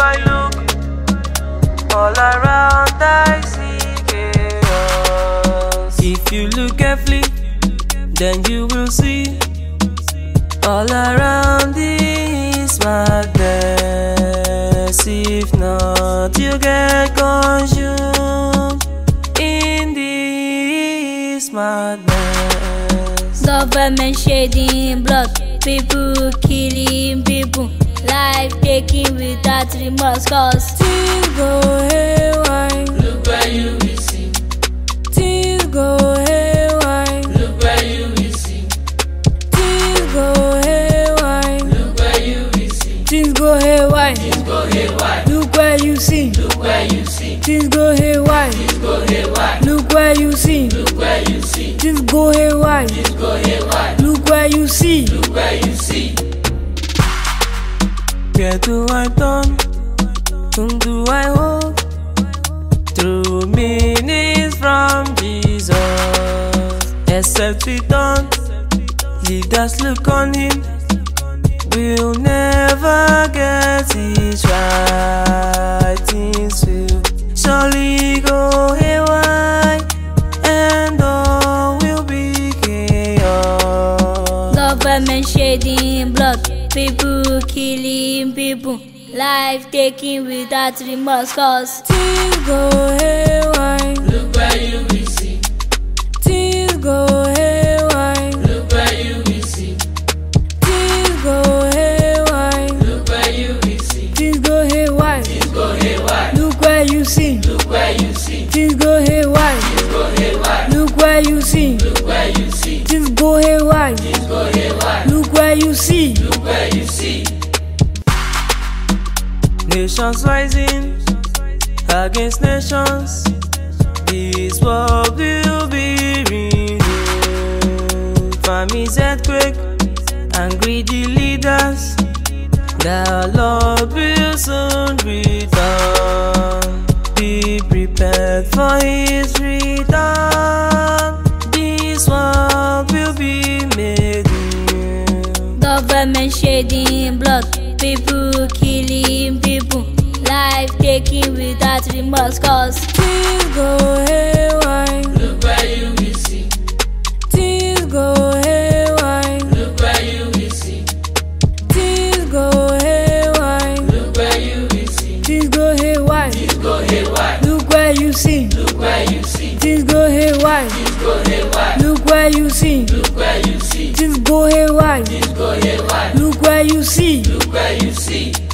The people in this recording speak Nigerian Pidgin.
I look, all around I see chaos. If you look carefully, then you will see all around is madness. If not, you get consumed in this madness. Government shedding blood, people killing people, life taking without remorse, cause things go haywire. Look where you will see. Things go haywire. Look where you will see. Things go haywire. Look where you will see. Things go haywire. Things go haywire. Look where you see. Look where you see. Things go haywire. Things go haywire. Look where you see. Look where you see. Things go haywire. Things go haywire. Look where you see. Look where you see. Where do I turn? Whom do I hope? Through meanings from Jesus. Except we don't, leaders look on him, we'll never get it right. Things will surely go haywire, and all will be chaos. government shedding blood, people killing people, life taking without remorse, cause Things go haywire. Look where you will see. Things go haywire. Look where you will see. Things go haywire. Look where you will see. Things go haywire. Things go haywire. Look where you see. Look where you see. Things go haywire. Things go haywire. Look where you see. Look where you see. Things go haywire. Things go haywire. Look where you see. Look where you see. Nations rising against nations. This world will be renewed. Famines, earthquake, and greedy leaders. The Lord will soon return. Be prepared for his return. This world will be made new. government shedding blood, people killing people, life taking without remorse, cause Things go haywire. Look where you will see. Things go haywire. Look where you will see. Things go haywire. Look where you will see. Things go haywire. Things go haywire. Look where you see. Look where you see. Things go haywire. Things go haywire. Look where you see. Look where you see. Things go haywire. Things go haywire. Look where you see. Look where you see.